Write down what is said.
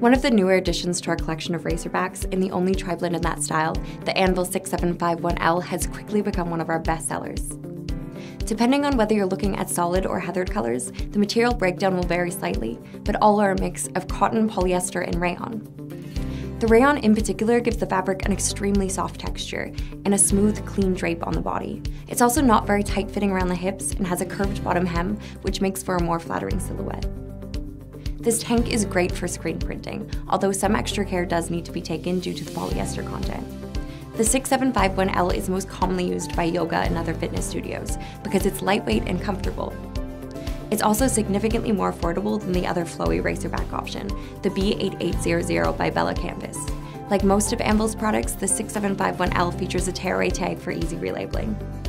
One of the newer additions to our collection of racerbacks, and the only tri-blend in that style, the Anvil 6751L has quickly become one of our best sellers. Depending on whether you're looking at solid or heathered colors, the material breakdown will vary slightly, but all are a mix of cotton, polyester, and rayon. The rayon in particular gives the fabric an extremely soft texture and a smooth, clean drape on the body. It's also not very tight-fitting around the hips and has a curved bottom hem, which makes for a more flattering silhouette. This tank is great for screen printing, although some extra care does need to be taken due to the polyester content. The 6751L is most commonly used by yoga and other fitness studios because it's lightweight and comfortable. It's also significantly more affordable than the other flowy racerback option, the B8800 by Bella Canvas. Like most of Anvil's products, the 6751L features a tearaway tag for easy relabeling.